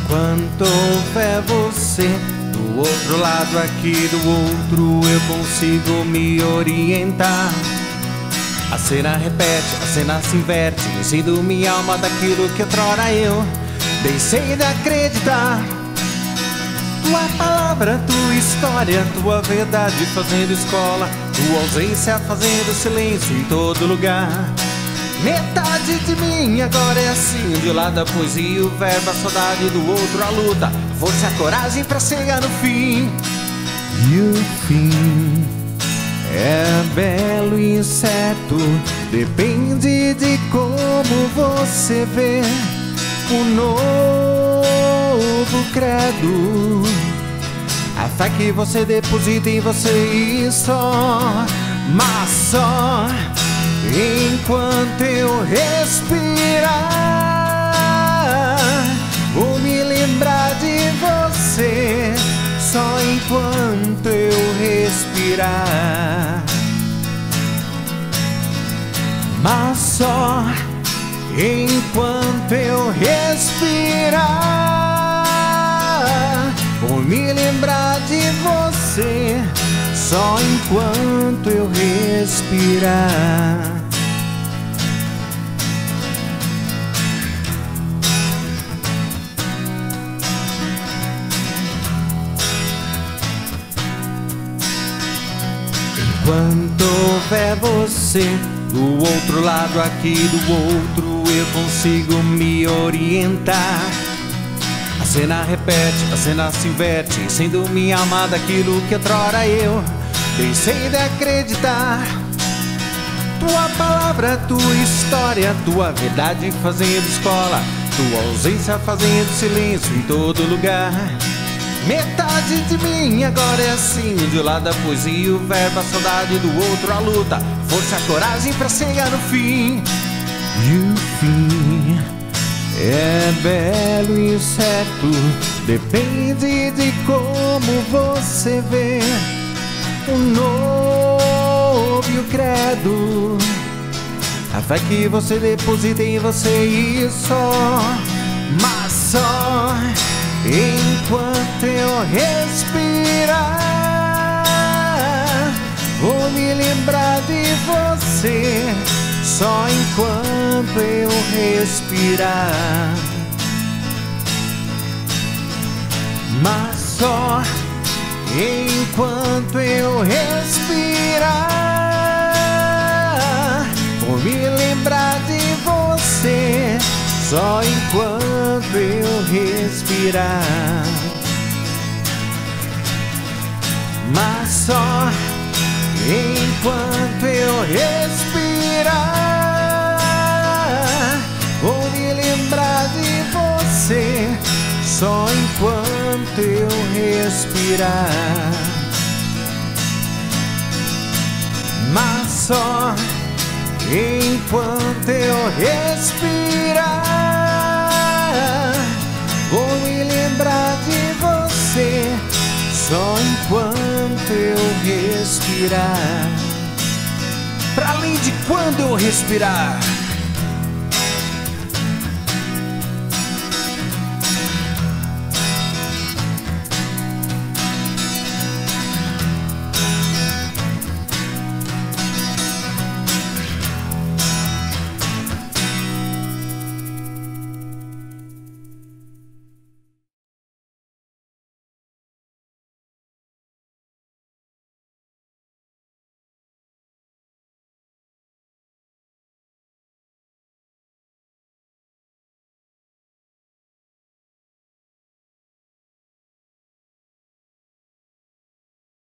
Enquanto houver você do outro lado aqui do outro, eu consigo me orientar. A cena repete, a cena se inverte, enchendo minha alma daquilo que outrora eu deixei de acreditar. Tua palavra, tua história, tua verdade fazendo escola, tua ausência fazendo silêncio em todo lugar. Metade de mim agora é assim, de um lado a poesia, o verbo, a saudade, do outro a luta, a força e a coragem pra chegar no fim. E o fim é belo e incerto, depende de como você vê o novo credo. A fé que você deposita em você e só, mas só enquanto eu respirar, vou me lembrar de você. Só enquanto eu respirar, mas só enquanto eu respirar, vou me lembrar de você. Só enquanto eu respirar. Enquanto houver você do outro lado aqui do outro, eu consigo me orientar. A cena repete, a cena se inverte, sendo minha alma daquilo que outrora eu deixei de acreditar. Tua palavra, tua história, tua verdade fazendo escola, tua ausência fazendo silêncio em todo lugar. Metade de mim agora é assim, de um lado a poesia, o verbo, a saudade, do outro a luta, a força e a coragem pra chegar no fim. E o fim é belo e incerto, depende de como você vê o novo e o credo. A fé que você deposita em você e só, mas só enquanto eu respirar, vou me lembrar de você. Só enquanto eu respirar, mas só enquanto eu respirar, vou me lembrar de você. Só enquanto eu respirar, mas só enquanto eu respirar, vou me lembrar de você. Só enquanto eu respirar, mas só enquanto eu respirar, vou me lembrar de você. Só enquanto eu respirar, pra além de quando eu respirar.